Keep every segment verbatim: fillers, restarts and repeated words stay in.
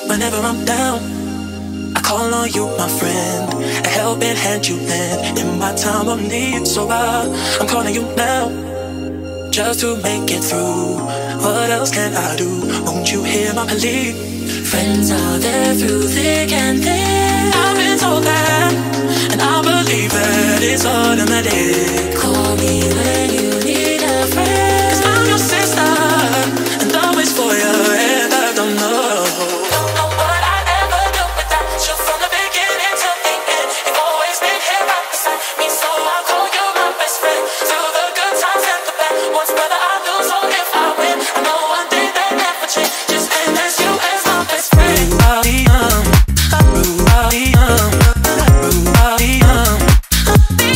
Whenever I'm down, I call on you, my friend. A helping hand you lend in my time of need. So I, I'm calling you now, just to make it through. What else can I do? Won't you hear my plea? Friends are there through thick and thin. I've been told that, and I believe that it's automatic. Call me when you need a friend, 'cause I'm your sister, and always for you, and I don't know. Don't know what I'd ever do without you. From the beginning to the end, you've always been here right beside me, so I'll call you my best friend. Through the good times and the bad, once brother I lose, or if I win, I know one day that never changes, and that's you as my best friend. I'll be young, I'll be young, I'll be young, I'll be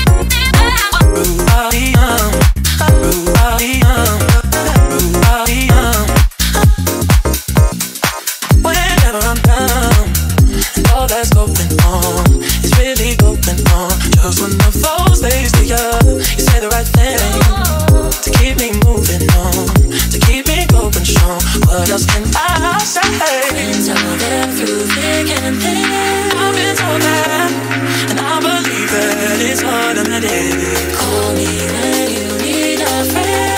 young, I'll be young, I'll be young. Whenever I'm down, and all that's going on is really going on. Just one of those days that you, you say the right thing to keep me moving on, to keep me going strong. What else can I say? Friends are there through thick and thin. I've been told that, and I believe that it's automatic. Call me when you need a friend.